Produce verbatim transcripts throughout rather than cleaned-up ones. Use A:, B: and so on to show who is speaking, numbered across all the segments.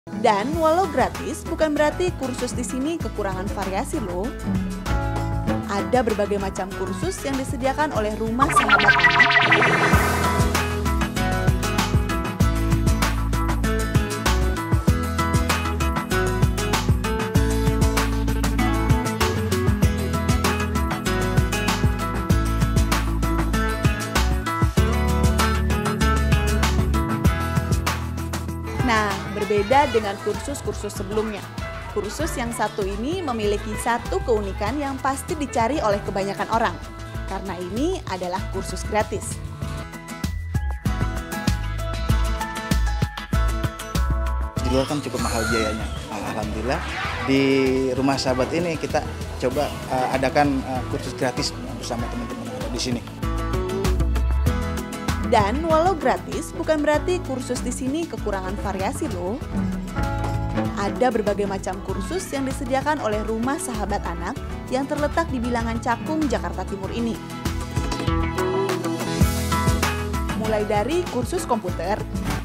A: Dan walau gratis, bukan berarti kursus di sini kekurangan variasi loh. Ada berbagai macam kursus yang disediakan oleh Rumah Sahabat Anak. Nah, berbeda dengan kursus-kursus sebelumnya. Kursus yang satu ini memiliki satu keunikan yang pasti dicari oleh kebanyakan orang. Karena ini adalah kursus gratis.
B: Di luar kan cukup mahal biayanya. Alhamdulillah di Rumah Sahabat ini kita coba uh, adakan uh, kursus gratis bersama teman-teman yang ada di sini.
A: Dan walau gratis, bukan berarti kursus di sini kekurangan variasi loh. Ada berbagai macam kursus yang disediakan oleh Rumah Sahabat Anak yang terletak di Bilangan Cakung, Jakarta Timur ini. Mulai dari kursus komputer,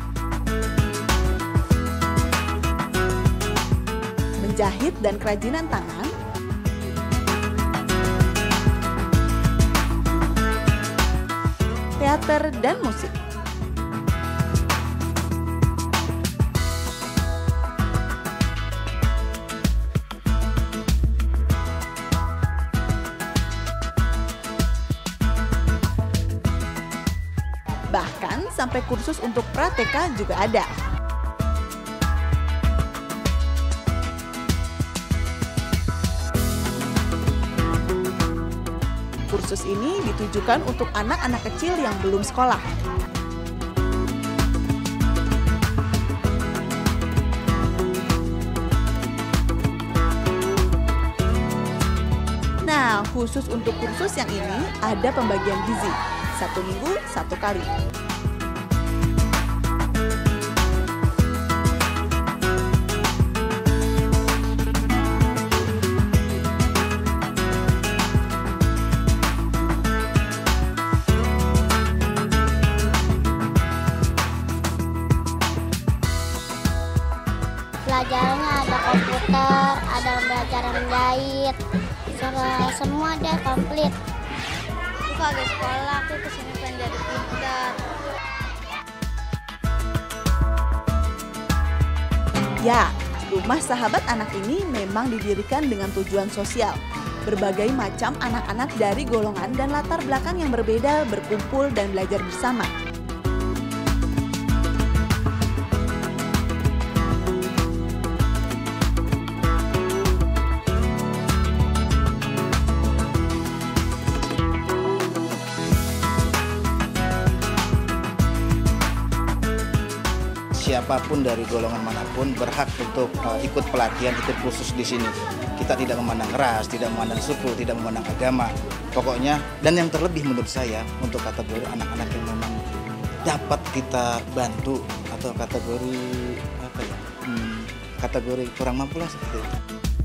A: menjahit dan kerajinan tangan, teater dan musik. Bahkan sampai kursus untuk praktika juga ada. Kursus ini ditujukan untuk anak-anak kecil yang belum sekolah. Nah, khusus untuk kursus yang ini ada pembagian gizi. Satu minggu, satu kali.
C: Pelajarannya ada komputer, ada belajar menjahit, semua deh komplit. Aku lagi sekolah, aku kesini pengen jadi pintar.
A: Ya, Rumah Sahabat Anak ini memang didirikan dengan tujuan sosial. Berbagai macam anak-anak dari golongan dan latar belakang yang berbeda berkumpul dan belajar bersama.
B: Siapapun dari golongan manapun berhak untuk uh, ikut pelatihan, ikut kursus di sini. Kita tidak memandang ras, tidak memandang suku, tidak memandang agama. Pokoknya, dan yang terlebih menurut saya untuk kategori anak-anak yang memang dapat kita bantu atau kategori apa ya, hmm, kategori kurang mampu lah seperti itu.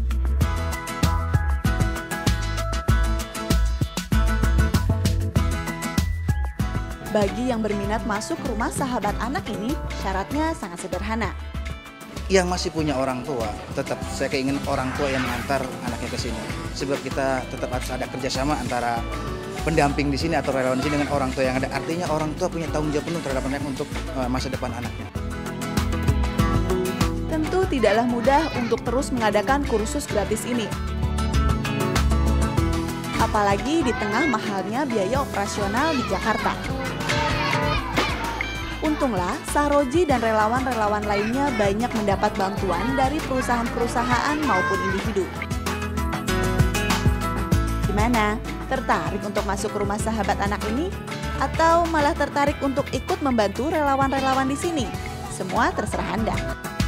A: Bagi yang berminat masuk Rumah Sahabat Anak ini, syaratnya sangat sederhana.
B: Yang masih punya orang tua, tetap saya keingin orang tua yang mengantar anaknya ke sini. Sebab kita tetap harus ada kerjasama antara pendamping di sini atau relawan di sini dengan orang tua yang ada. Artinya orang tua punya tanggung jawab penuh terhadap anak untuk masa depan anaknya.
A: Tentu tidaklah mudah untuk terus mengadakan kursus gratis ini. Apalagi di tengah mahalnya biaya operasional di Jakarta. Untunglah, Saroji dan relawan-relawan lainnya banyak mendapat bantuan dari perusahaan-perusahaan maupun individu. Gimana? Tertarik untuk masuk Rumah Sahabat Anak ini? Atau malah tertarik untuk ikut membantu relawan-relawan di sini? Semua terserah Anda.